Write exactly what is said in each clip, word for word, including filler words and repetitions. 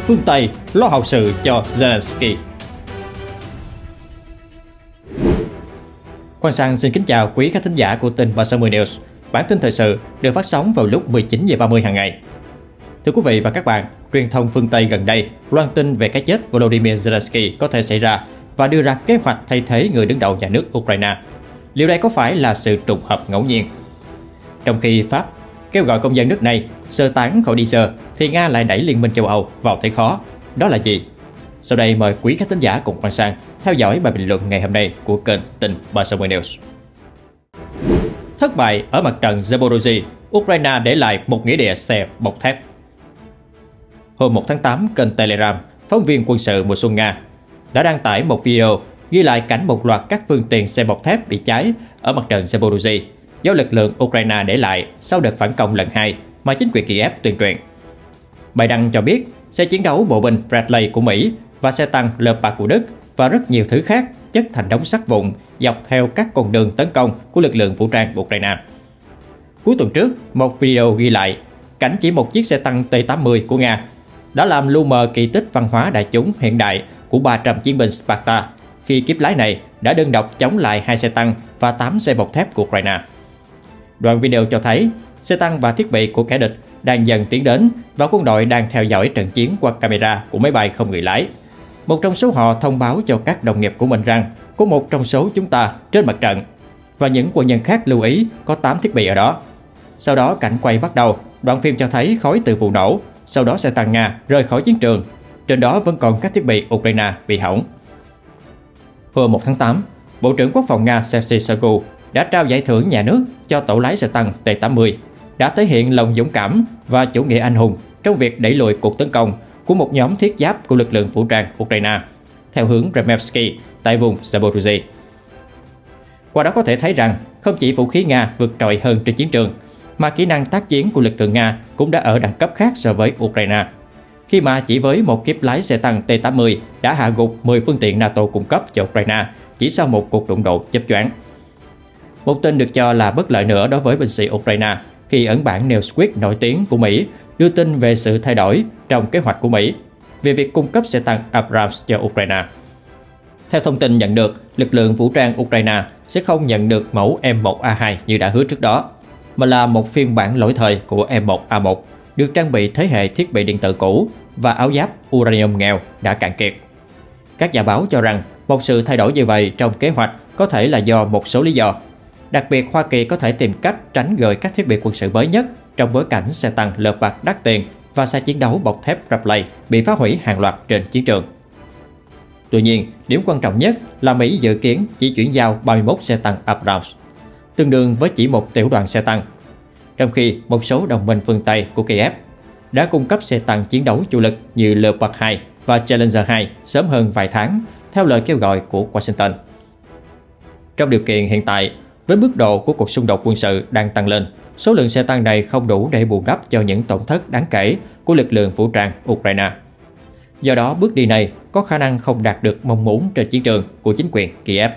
phương Tây lo hậu sự cho Zelensky. Quang Sang xin kính chào quý khán thính giả của tin ba sáu mươi News. Bản tin thời sự được phát sóng vào lúc mười chín giờ ba mươi hàng ngày. Thưa quý vị và các bạn, truyền thông phương Tây gần đây loan tin về cái chết Volodymyr Zelensky có thể xảy ra và đưa ra kế hoạch thay thế người đứng đầu nhà nước Ukraine. Liệu đây có phải là sự trùng hợp ngẫu nhiên? Trong khi Pháp kêu gọi công dân nước này sơ tán khỏi Niger, thì Nga lại đẩy Liên minh châu Âu vào thế khó. Đó là gì? Sau đây mời quý khán thính giả cùng Quang Sang theo dõi bài bình luận ngày hôm nay của kênh tin ba sáu mươi News. Thất bại ở mặt trận Zaporozhye, Ukraine để lại một nghĩa địa xe bọc thép. Hôm một tháng tám, kênh Telegram, phóng viên quân sự mùa xuân Nga đã đăng tải một video ghi lại cảnh một loạt các phương tiện xe bọc thép bị cháy ở mặt trận Zaporozhye do lực lượng Ukraine để lại sau đợt phản công lần hai mà chính quyền Kiev tuyên truyền. Bài đăng cho biết xe chiến đấu bộ binh Bradley của Mỹ và xe tăng Leopard của Đức và rất nhiều thứ khác chất thành đống sắt vụn dọc theo các con đường tấn công của lực lượng vũ trang Ukraine. Cuối tuần trước, một video ghi lại cảnh chỉ một chiếc xe tăng T tám mươi của Nga đã làm lu mờ kỳ tích văn hóa đại chúng hiện đại của ba trăm chiến binh Sparta khi kíp lái này đã đơn độc chống lại hai xe tăng và tám xe bọc thép của Ukraine. Đoạn video cho thấy xe tăng và thiết bị của kẻ địch đang dần tiến đến và quân đội đang theo dõi trận chiến qua camera của máy bay không người lái. Một trong số họ thông báo cho các đồng nghiệp của mình rằng có một trong số chúng ta trên mặt trận và những quân nhân khác lưu ý có tám thiết bị ở đó. Sau đó cảnh quay bắt đầu, đoạn phim cho thấy khói từ vụ nổ, sau đó xe tăng Nga rời khỏi chiến trường. Trên đó vẫn còn các thiết bị Ukraine bị hỏng. Hôm một tháng tám, Bộ trưởng Quốc phòng Nga Sergei Shoigu đã trao giải thưởng nhà nước cho tổ lái xe tăng T tám mươi, đã thể hiện lòng dũng cảm và chủ nghĩa anh hùng trong việc đẩy lùi cuộc tấn công của một nhóm thiết giáp của lực lượng vũ trang Ukraine theo hướng Remevsky tại vùng Zaporozhye. Qua đó có thể thấy rằng không chỉ vũ khí Nga vượt trội hơn trên chiến trường, mà kỹ năng tác chiến của lực lượng Nga cũng đã ở đẳng cấp khác so với Ukraine, khi mà chỉ với một kíp lái xe tăng T tám mươi đã hạ gục mười phương tiện NATO cung cấp cho Ukraine chỉ sau một cuộc đụng độ chớp nhoáng. Một tin được cho là bất lợi nữa đối với binh sĩ Ukraine khi ấn bản Newsweek nổi tiếng của Mỹ đưa tin về sự thay đổi trong kế hoạch của Mỹ về việc cung cấp xe tăng Abrams cho Ukraine. Theo thông tin nhận được, lực lượng vũ trang Ukraine sẽ không nhận được mẫu M một A hai như đã hứa trước đó, mà là một phiên bản lỗi thời của M một A một được trang bị thế hệ thiết bị điện tử cũ và áo giáp uranium nghèo đã cạn kiệt. Các nhà báo cho rằng một sự thay đổi như vậy trong kế hoạch có thể là do một số lý do. Đặc biệt, Hoa Kỳ có thể tìm cách tránh gửi các thiết bị quân sự mới nhất trong bối cảnh xe tăng Leopard đắt tiền và xe chiến đấu bọc thép Bradley bị phá hủy hàng loạt trên chiến trường. Tuy nhiên, điểm quan trọng nhất là Mỹ dự kiến chỉ chuyển giao ba mươi mốt xe tăng Abrams, tương đương với chỉ một tiểu đoàn xe tăng, trong khi một số đồng minh phương Tây của Kiev đã cung cấp xe tăng chiến đấu chủ lực như Leopard hai và Challenger hai sớm hơn vài tháng theo lời kêu gọi của Washington. Trong điều kiện hiện tại, với mức độ của cuộc xung đột quân sự đang tăng lên, số lượng xe tăng này không đủ để bù đắp cho những tổn thất đáng kể của lực lượng vũ trang Ukraine. Do đó, bước đi này có khả năng không đạt được mong muốn trên chiến trường của chính quyền Kiev.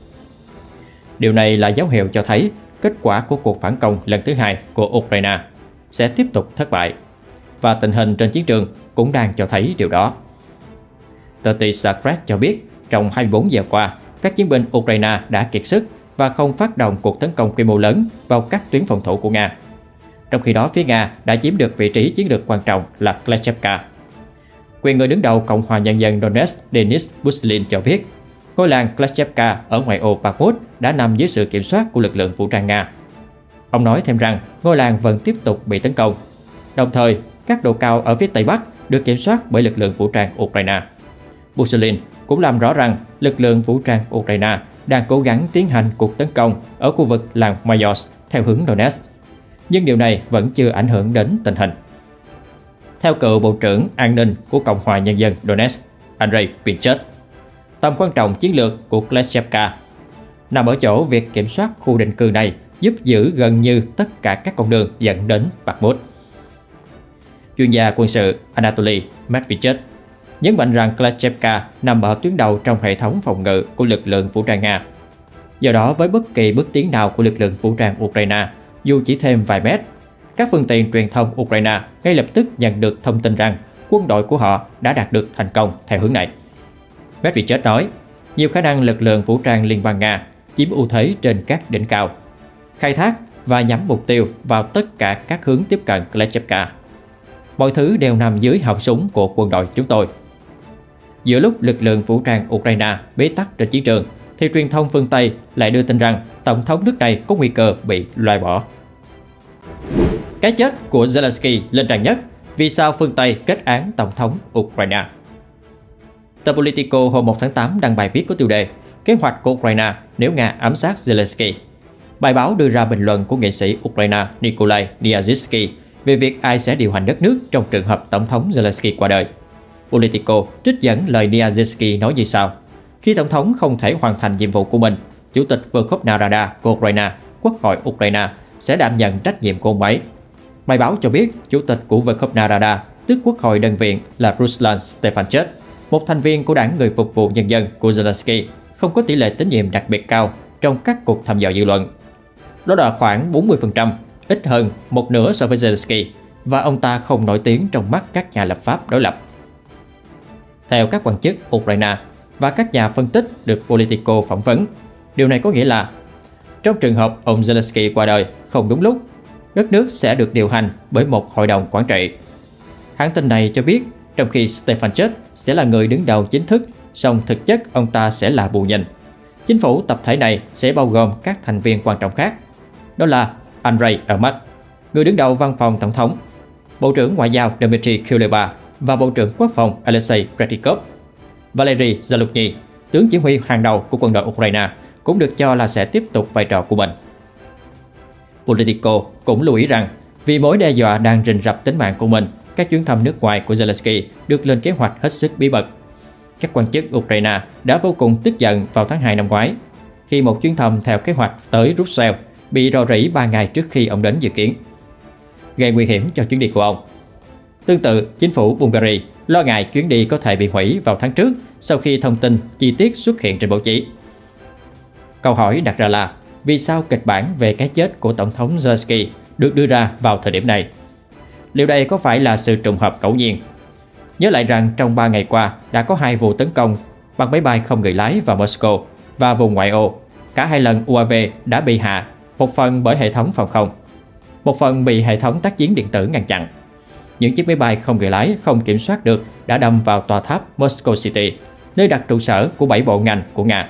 Điều này là dấu hiệu cho thấy kết quả của cuộc phản công lần thứ hai của Ukraine sẽ tiếp tục thất bại, và tình hình trên chiến trường cũng đang cho thấy điều đó. Tờ Tsakret cho biết trong hai mươi bốn giờ qua, các chiến binh Ukraine đã kiệt sức và không phát động cuộc tấn công quy mô lớn vào các tuyến phòng thủ của Nga. Trong khi đó, phía Nga đã chiếm được vị trí chiến lược quan trọng là Kleshchevka. Quyền người đứng đầu Cộng hòa Nhân dân Donetsk Denis Buslin cho biết, ngôi làng Kleshchevka ở ngoại ô Bakhmut đã nằm dưới sự kiểm soát của lực lượng vũ trang Nga. Ông nói thêm rằng ngôi làng vẫn tiếp tục bị tấn công. Đồng thời, các độ cao ở phía Tây Bắc được kiểm soát bởi lực lượng vũ trang Ukraine. Buslin cũng làm rõ rằng lực lượng vũ trang Ukraine đang cố gắng tiến hành cuộc tấn công ở khu vực làng Mayos theo hướng Donetsk, nhưng điều này vẫn chưa ảnh hưởng đến tình hình. Theo cựu Bộ trưởng An ninh của Cộng hòa Nhân dân Donetsk, Andrei Pinchet, tầm quan trọng chiến lược của Kleshchevka nằm ở chỗ việc kiểm soát khu định cư này giúp giữ gần như tất cả các con đường dẫn đến Bakhmut. Chuyên gia quân sự Anatoly Medvedchuk nhấn mạnh rằng Kleshchevka nằm ở tuyến đầu trong hệ thống phòng ngự của lực lượng vũ trang Nga. Do đó, với bất kỳ bước tiến nào của lực lượng vũ trang Ukraine, dù chỉ thêm vài mét, các phương tiện truyền thông Ukraine ngay lập tức nhận được thông tin rằng quân đội của họ đã đạt được thành công theo hướng này. Medvedev nói, nhiều khả năng lực lượng vũ trang Liên bang Nga chiếm ưu thế trên các đỉnh cao, khai thác và nhắm mục tiêu vào tất cả các hướng tiếp cận Kleshchevka. Mọi thứ đều nằm dưới họng súng của quân đội chúng tôi. Giữa lúc lực lượng vũ trang Ukraine bế tắc trên chiến trường, thì truyền thông phương Tây lại đưa tin rằng tổng thống nước này có nguy cơ bị loại bỏ. Cái chết của Zelensky lên tràn nhất, vì sao phương Tây kết án tổng thống Ukraine. Tờ Politico hôm một tháng tám đăng bài viết có tiêu đề Kế hoạch của Ukraine nếu Nga ám sát Zelensky. Bài báo đưa ra bình luận của nghệ sĩ Ukraine Nikolai Niazhitsky về việc ai sẽ điều hành đất nước trong trường hợp tổng thống Zelensky qua đời. Politico trích dẫn lời Niazhitsky nói như sau: khi tổng thống không thể hoàn thành nhiệm vụ của mình, Chủ tịch Verkhovna Rada của Ukraine, Quốc hội Ukraine sẽ đảm nhận trách nhiệm của ông ấy. Bài báo cho biết Chủ tịch của Verkhovna Rada, tức Quốc hội đơn viện, là Ruslan Stefanchuk, một thành viên của Đảng Người Phục vụ Nhân dân của Zelensky, không có tỷ lệ tín nhiệm đặc biệt cao trong các cuộc thăm dò dư luận. Đó là khoảng bốn mươi phần trăm, ít hơn một nửa so với Zelensky, và ông ta không nổi tiếng trong mắt các nhà lập pháp đối lập. Theo các quan chức Ukraine và các nhà phân tích được Politico phỏng vấn, điều này có nghĩa là trong trường hợp ông Zelensky qua đời không đúng lúc, đất nước sẽ được điều hành bởi một hội đồng quản trị. Hãng tin này cho biết trong khi Stefanchuk sẽ là người đứng đầu chính thức, song thực chất ông ta sẽ là bù nhìn. Chính phủ tập thể này sẽ bao gồm các thành viên quan trọng khác. Đó là Andrei Yermak, người đứng đầu văn phòng tổng thống, Bộ trưởng Ngoại giao Dmitry Kuleba và Bộ trưởng Quốc phòng Alexei Reznikov. Valery Zaluzhny, tướng chỉ huy hàng đầu của quân đội Ukraine, cũng được cho là sẽ tiếp tục vai trò của mình. Politico cũng lưu ý rằng vì mối đe dọa đang rình rập tính mạng của mình, các chuyến thăm nước ngoài của Zelensky được lên kế hoạch hết sức bí mật. Các quan chức Ukraine đã vô cùng tức giận vào tháng hai năm ngoái, khi một chuyến thăm theo kế hoạch tới Brussels bị rò rỉ ba ngày trước khi ông đến dự kiến, gây nguy hiểm cho chuyến đi của ông. Tương tự, chính phủ Bulgaria lo ngại chuyến đi có thể bị hủy vào tháng trước sau khi thông tin chi tiết xuất hiện trên báo chí. Câu hỏi đặt ra là vì sao kịch bản về cái chết của Tổng thống Zelensky được đưa ra vào thời điểm này? Liệu đây có phải là sự trùng hợp ngẫu nhiên? Nhớ lại rằng trong ba ngày qua đã có hai vụ tấn công bằng máy bay không người lái vào Moscow và vùng ngoại ô. Cả hai lần u a vê đã bị hạ, một phần bởi hệ thống phòng không, một phần bị hệ thống tác chiến điện tử ngăn chặn. Những chiếc máy bay không người lái không kiểm soát được đã đâm vào tòa tháp Moscow City, nơi đặt trụ sở của bảy bộ ngành của Nga.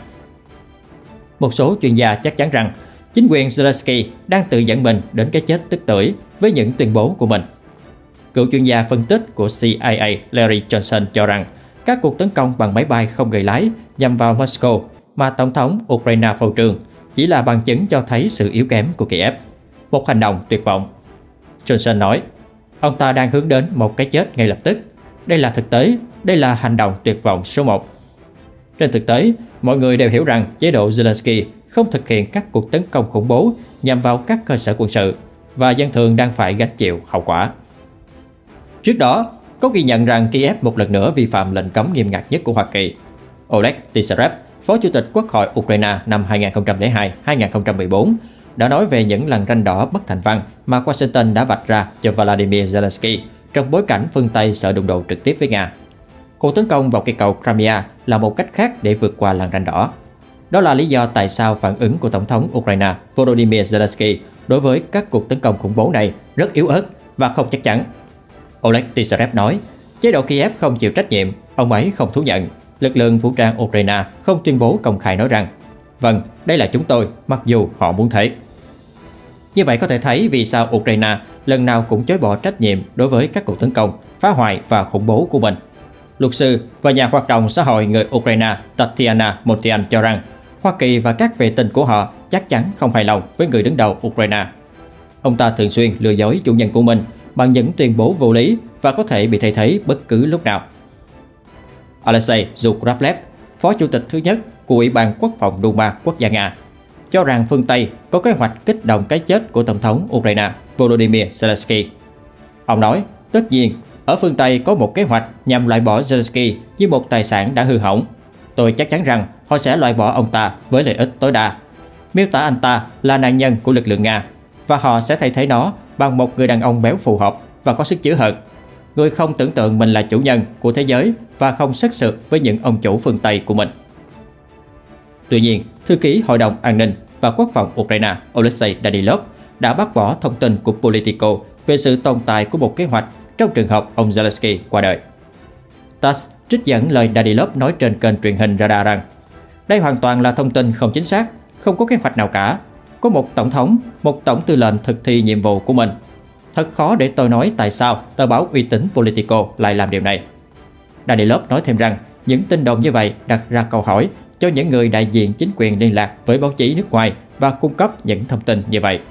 Một số chuyên gia chắc chắn rằng chính quyền Zelensky đang tự dẫn mình đến cái chết tức tưởi với những tuyên bố của mình. Cựu chuyên gia phân tích của C I A Larry Johnson cho rằng các cuộc tấn công bằng máy bay không người lái nhằm vào Moscow mà Tổng thống Ukraine phô trương chỉ là bằng chứng cho thấy sự yếu kém của Kiev, một hành động tuyệt vọng. Johnson nói, ông ta đang hướng đến một cái chết ngay lập tức. Đây là thực tế, đây là hành động tuyệt vọng số một. Trên thực tế, mọi người đều hiểu rằng chế độ Zelensky không thực hiện các cuộc tấn công khủng bố nhằm vào các cơ sở quân sự và dân thường đang phải gánh chịu hậu quả. Trước đó, có ghi nhận rằng Kiev một lần nữa vi phạm lệnh cấm nghiêm ngặt nhất của Hoa Kỳ. Oleg Tissarev, Phó Chủ tịch Quốc hội Ukraine năm hai nghìn không trăm lẻ hai đến hai nghìn không trăm mười bốn, đã nói về những lằn ranh đỏ bất thành văn mà Washington đã vạch ra cho Vladimir Zelensky trong bối cảnh phương Tây sợ đụng độ trực tiếp với Nga. Cuộc tấn công vào cây cầu Crimea là một cách khác để vượt qua lằn ranh đỏ. Đó là lý do tại sao phản ứng của Tổng thống Ukraine Volodymyr Zelensky đối với các cuộc tấn công khủng bố này rất yếu ớt và không chắc chắn. Oleg Tissarev nói, chế độ Kiev không chịu trách nhiệm, ông ấy không thú nhận. Lực lượng vũ trang Ukraine không tuyên bố công khai nói rằng vâng, đây là chúng tôi, mặc dù họ muốn thế. Như vậy có thể thấy vì sao Ukraine lần nào cũng chối bỏ trách nhiệm đối với các cuộc tấn công, phá hoại và khủng bố của mình. Luật sư và nhà hoạt động xã hội người Ukraine Tatiana Motian cho rằng Hoa Kỳ và các vệ tinh của họ chắc chắn không hài lòng với người đứng đầu Ukraine. Ông ta thường xuyên lừa dối chủ nhân của mình bằng những tuyên bố vô lý và có thể bị thay thế bất cứ lúc nào. Alexei Zhuravlev, Phó Chủ tịch thứ nhất của Ủy ban Quốc phòng Duma Quốc gia Nga, cho rằng phương Tây có kế hoạch kích động cái chết của Tổng thống Ukraine Volodymyr Zelensky. Ông nói, tất nhiên, ở phương Tây có một kế hoạch nhằm loại bỏ Zelensky như một tài sản đã hư hỏng. Tôi chắc chắn rằng họ sẽ loại bỏ ông ta với lợi ích tối đa. Miêu tả anh ta là nạn nhân của lực lượng Nga và họ sẽ thay thế nó bằng một người đàn ông béo phù hợp và có sức chứa hơn. người không tưởng tượng mình là chủ nhân của thế giới và không sát sược với những ông chủ phương Tây của mình. Tuy nhiên, thư ký Hội đồng An ninh và Quốc phòng Ukraine Oleksiy Danilov đã bác bỏ thông tin của Politico về sự tồn tại của một kế hoạch trong trường hợp ông Zelensky qua đời. tát ét trích dẫn lời Danilov nói trên kênh truyền hình Rada rằng đây hoàn toàn là thông tin không chính xác, không có kế hoạch nào cả. Có một tổng thống, một tổng tư lệnh thực thi nhiệm vụ của mình. Thật khó để tôi nói tại sao tờ báo uy tín Politico lại làm điều này. Danilov nói thêm rằng những tin đồn như vậy đặt ra câu hỏi cho những người đại diện chính quyền liên lạc với báo chí nước ngoài và cung cấp những thông tin như vậy.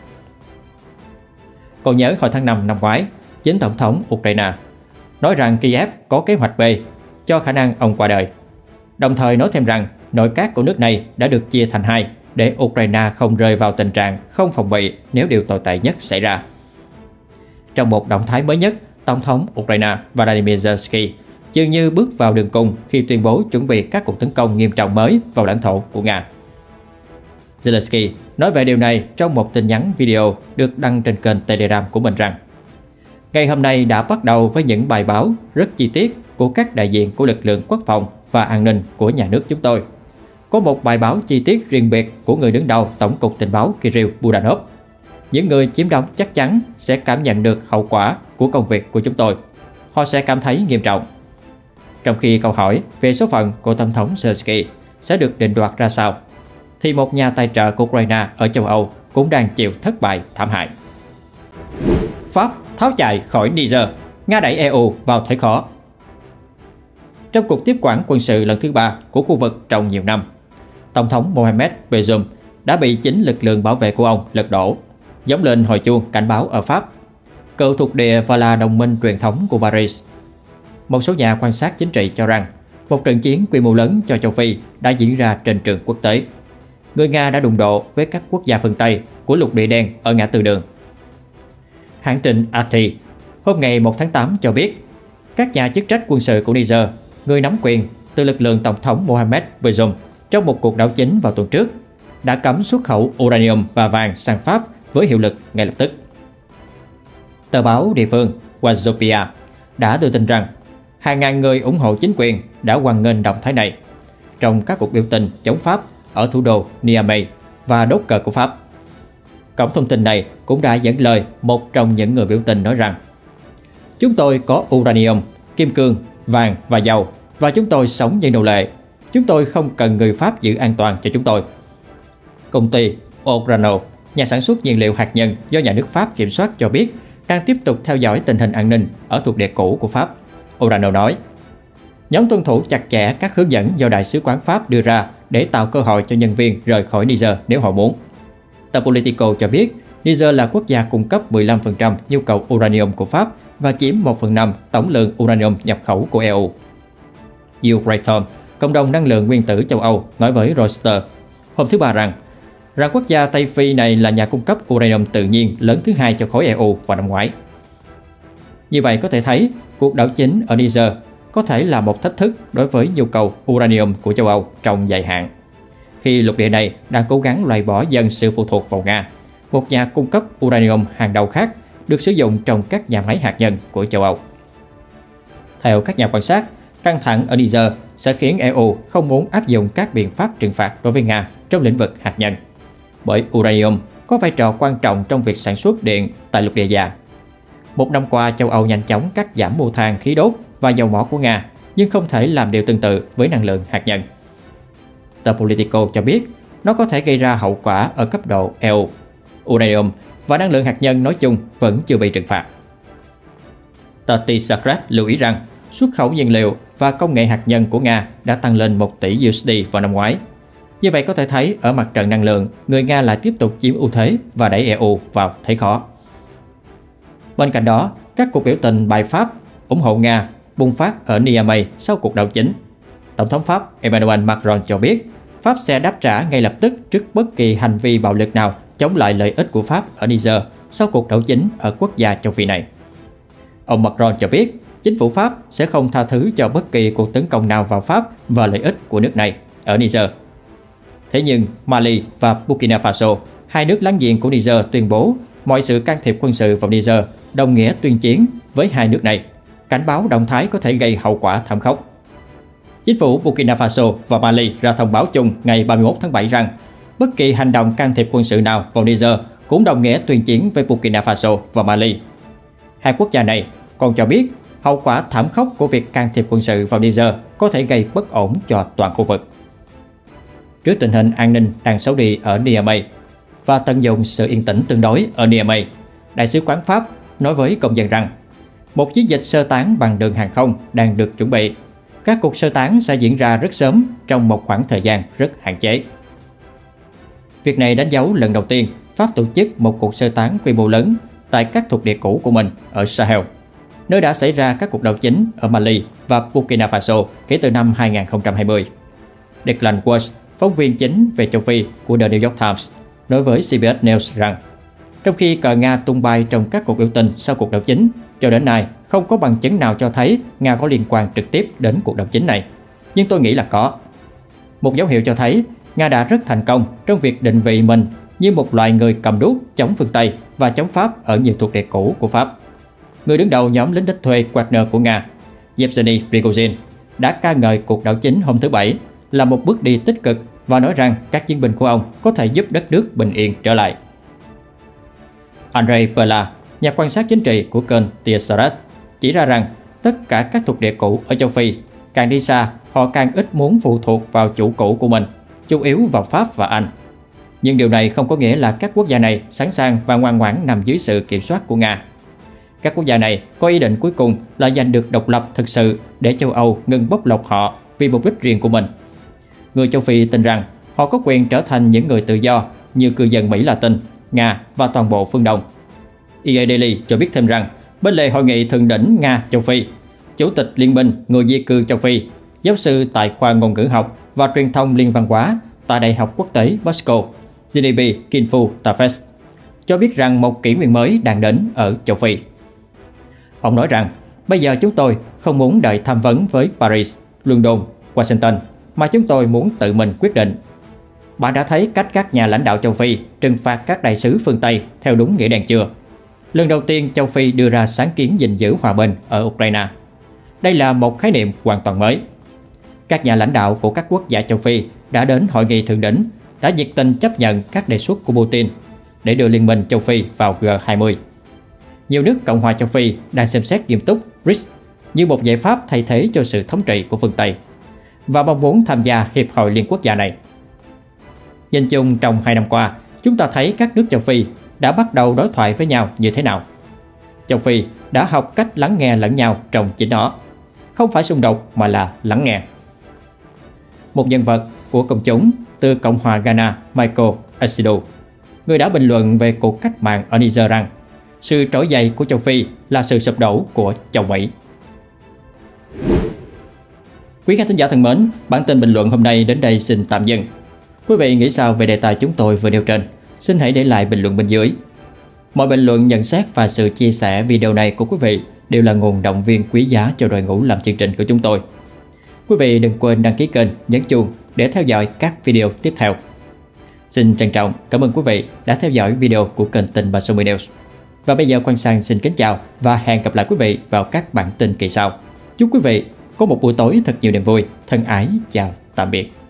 Còn nhớ hồi tháng năm năm ngoái, chính tổng thống Ukraine nói rằng Kiev có kế hoạch B cho khả năng ông qua đời. Đồng thời nói thêm rằng nội các của nước này đã được chia thành hai để Ukraine không rơi vào tình trạng không phòng bị nếu điều tồi tệ nhất xảy ra. Trong một động thái mới nhất, Tổng thống Ukraine Volodymyr Zelensky dường như bước vào đường cùng khi tuyên bố chuẩn bị các cuộc tấn công nghiêm trọng mới vào lãnh thổ của Nga. Zelensky nói về điều này trong một tin nhắn video được đăng trên kênh Telegram của mình rằng ngày hôm nay đã bắt đầu với những bài báo rất chi tiết của các đại diện của lực lượng quốc phòng và an ninh của nhà nước chúng tôi. Có một bài báo chi tiết riêng biệt của người đứng đầu Tổng cục Tình báo Kirill Budanov. Những người chiếm đóng chắc chắn sẽ cảm nhận được hậu quả của công việc của chúng tôi. Họ sẽ cảm thấy nghiêm trọng. Trong khi câu hỏi về số phận của Tổng thống Zelensky sẽ được định đoạt ra sao, thì một nhà tài trợ của Ukraine ở châu Âu cũng đang chịu thất bại thảm hại. Pháp tháo chạy khỏi Niger, Nga đẩy e u vào thế khó. Trong cuộc tiếp quản quân sự lần thứ ba của khu vực trong nhiều năm, Tổng thống Mohamed Bazoum đã bị chính lực lượng bảo vệ của ông lật đổ, giống lên hồi chuông cảnh báo ở Pháp, cựu thuộc địa và là đồng minh truyền thống của Paris. Một số nhà quan sát chính trị cho rằng một trận chiến quy mô lớn cho châu Phi đã diễn ra trên trường quốc tế. Người Nga đã đụng độ với các quốc gia phương Tây của lục địa đen ở ngã tư đường. Hãng tin a tê hôm ngày một tháng tám cho biết các nhà chức trách quân sự của Niger, người nắm quyền từ lực lượng Tổng thống Mohamed Bazoum trong một cuộc đảo chính vào tuần trước, đã cấm xuất khẩu uranium và vàng sang Pháp với hiệu lực ngay lập tức. Tờ báo địa phương Wazopia đã đưa tin rằng hàng ngàn người ủng hộ chính quyền đã hoan nghênh động thái này trong các cuộc biểu tình chống Pháp ở thủ đô Niamey và đốt cờ của Pháp. Cổng thông tin này cũng đã dẫn lời một trong những người biểu tình nói rằng chúng tôi có uranium, kim cương, vàng và dầu và chúng tôi sống như nô lệ. Chúng tôi không cần người Pháp giữ an toàn cho chúng tôi. Công ty Orano, nhà sản xuất nhiên liệu hạt nhân do nhà nước Pháp kiểm soát cho biết đang tiếp tục theo dõi tình hình an ninh ở thuộc địa cũ của Pháp. Orano nói, nhóm tuân thủ chặt chẽ các hướng dẫn do Đại sứ quán Pháp đưa ra để tạo cơ hội cho nhân viên rời khỏi Niger nếu họ muốn. Tờ Politico cho biết Niger là quốc gia cung cấp mười lăm phần trăm nhu cầu uranium của Pháp và chiếm một phần năm tổng lượng uranium nhập khẩu của e u. Euratom, cộng đồng năng lượng nguyên tử châu Âu, nói với Reuters hôm thứ Ba rằng rằng quốc gia Tây Phi này là nhà cung cấp uranium tự nhiên lớn thứ hai cho khối e u vào năm ngoái. Như vậy có thể thấy cuộc đảo chính ở Niger có thể là một thách thức đối với nhu cầu uranium của châu Âu trong dài hạn, khi lục địa này đang cố gắng loại bỏ dần sự phụ thuộc vào Nga, một nhà cung cấp uranium hàng đầu khác được sử dụng trong các nhà máy hạt nhân của châu Âu. Theo các nhà quan sát, căng thẳng ở Niger sẽ khiến e u không muốn áp dụng các biện pháp trừng phạt đối với Nga trong lĩnh vực hạt nhân, bởi uranium có vai trò quan trọng trong việc sản xuất điện tại lục địa già. Một năm qua, châu Âu nhanh chóng cắt giảm mua than, khí đốt và dầu mỏ của Nga, nhưng không thể làm điều tương tự với năng lượng hạt nhân. Tờ Politico cho biết nó có thể gây ra hậu quả ở cấp độ e u. Uranium và năng lượng hạt nhân nói chung vẫn chưa bị trừng phạt. Tờ Tsakrat lưu ý rằng xuất khẩu nhiên liệu và công nghệ hạt nhân của Nga đã tăng lên một tỷ u ét đê vào năm ngoái. Như vậy có thể thấy ở mặt trận năng lượng, người Nga lại tiếp tục chiếm ưu thế và đẩy e u vào thế khó. Bên cạnh đó, các cuộc biểu tình bài Pháp ủng hộ Nga bùng phát ở Niamey sau cuộc đảo chính. Tổng thống Pháp Emmanuel Macron cho biết Pháp sẽ đáp trả ngay lập tức trước bất kỳ hành vi bạo lực nào chống lại lợi ích của Pháp ở Niger sau cuộc đảo chính ở quốc gia châu Phi này. Ông Macron cho biết chính phủ Pháp sẽ không tha thứ cho bất kỳ cuộc tấn công nào vào Pháp và lợi ích của nước này ở Niger. Thế nhưng Mali và Burkina Faso, hai nước láng giềng của Niger, tuyên bố mọi sự can thiệp quân sự vào Niger đồng nghĩa tuyên chiến với hai nước này. cảnh báo động thái có thể gây hậu quả thảm khốc. Chính phủ Burkina Faso và Mali ra thông báo chung ngày ba mươi mốt tháng bảy rằng bất kỳ hành động can thiệp quân sự nào vào Niger cũng đồng nghĩa tuyên chiến với Burkina Faso và Mali. Hai quốc gia này còn cho biết hậu quả thảm khốc của việc can thiệp quân sự vào Niger có thể gây bất ổn cho toàn khu vực. Trước tình hình an ninh đang xấu đi ở Niamey và tận dụng sự yên tĩnh tương đối ở Niamey, Đại sứ quán Pháp nói với công dân rằng một chiến dịch sơ tán bằng đường hàng không đang được chuẩn bị. Các cuộc sơ tán sẽ diễn ra rất sớm trong một khoảng thời gian rất hạn chế. Việc này đánh dấu lần đầu tiên Pháp tổ chức một cuộc sơ tán quy mô lớn tại các thuộc địa cũ của mình ở Sahel, nơi đã xảy ra các cuộc đảo chính ở Mali và Burkina Faso kể từ năm hai nghìn không trăm hai mươi. Declan Walsh, phóng viên chính về châu Phi của The New York Times, nói với xê bê ét News rằng trong khi cờ Nga tung bay trong các cuộc biểu tình sau cuộc đảo chính, cho đến nay không có bằng chứng nào cho thấy Nga có liên quan trực tiếp đến cuộc đảo chính này. Nhưng tôi nghĩ là có. Một dấu hiệu cho thấy Nga đã rất thành công trong việc định vị mình như một loại người cầm đuốc chống phương Tây và chống Pháp ở nhiều thuộc địa cũ của Pháp. Người đứng đầu nhóm lính đánh thuê Wagner của Nga, Yevgeny Prigozhin, đã ca ngợi cuộc đảo chính hôm thứ Bảy là một bước đi tích cực và nói rằng các chiến binh của ông có thể giúp đất nước bình yên trở lại. Andrei Perla, nhà quan sát chính trị của kênh Tiesarat, chỉ ra rằng tất cả các thuộc địa cũ ở châu Phi càng đi xa, họ càng ít muốn phụ thuộc vào chủ cũ của mình, chủ yếu vào Pháp và Anh. Nhưng điều này không có nghĩa là các quốc gia này sẵn sàng và ngoan ngoãn nằm dưới sự kiểm soát của Nga. Các quốc gia này có ý định cuối cùng là giành được độc lập thực sự để châu Âu ngừng bóc lột họ vì mục đích riêng của mình. Người châu Phi tin rằng họ có quyền trở thành những người tự do như cư dân Mỹ Latin, Nga và toàn bộ phương Đông. i a Daily cho biết thêm rằng bên lề hội nghị thượng đỉnh Nga-châu Phi, Chủ tịch Liên minh Người di cư châu Phi, giáo sư tại khoa ngôn ngữ học và truyền thông liên văn hóa tại Đại học Quốc tế Moscow, Zenibi Kinfu Tafes, cho biết rằng một kỷ nguyên mới đang đến ở châu Phi. Ông nói rằng bây giờ chúng tôi không muốn đợi tham vấn với Paris, London, Washington, mà chúng tôi muốn tự mình quyết định. Bạn đã thấy cách các nhà lãnh đạo châu Phi trừng phạt các đại sứ phương Tây theo đúng nghĩa đen chưa? Lần đầu tiên châu Phi đưa ra sáng kiến gìn giữ hòa bình ở Ukraine. Đây là một khái niệm hoàn toàn mới. Các nhà lãnh đạo của các quốc gia châu Phi đã đến hội nghị thượng đỉnh, đã nhiệt tình chấp nhận các đề xuất của Putin để đưa Liên minh châu Phi vào G hai mươi. Nhiều nước Cộng hòa châu Phi đang xem xét nghiêm túc bê rê i ích như một giải pháp thay thế cho sự thống trị của phương Tây và mong muốn tham gia Hiệp hội Liên quốc gia này. Nhìn chung trong hai năm qua, chúng ta thấy các nước châu Phi đã bắt đầu đối thoại với nhau như thế nào. Châu Phi đã học cách lắng nghe lẫn nhau trong chính nó, không phải xung đột mà là lắng nghe. Một nhân vật của công chúng từ Cộng hòa Ghana, Michael Asido, người đã bình luận về cuộc cách mạng ở Niger rằng sự trỗi dậy của châu Phi là sự sụp đổ của châu Mỹ. Quý khán thính giả thân mến, bản tin bình luận hôm nay đến đây xin tạm dừng. Quý vị nghĩ sao về đề tài chúng tôi vừa nêu trên? Xin hãy để lại bình luận bên dưới. Mọi bình luận, nhận xét và sự chia sẻ video này của quý vị đều là nguồn động viên quý giá cho đội ngũ làm chương trình của chúng tôi. Quý vị đừng quên đăng ký kênh, nhấn chuông để theo dõi các video tiếp theo. Xin trân trọng cảm ơn quý vị đã theo dõi video của kênh Tin ba sáu mươi News. Và bây giờ Quang Sang xin kính chào và hẹn gặp lại quý vị vào các bản tin kỳ sau. Chúc quý vị có một buổi tối thật nhiều niềm vui. Thân ái chào tạm biệt.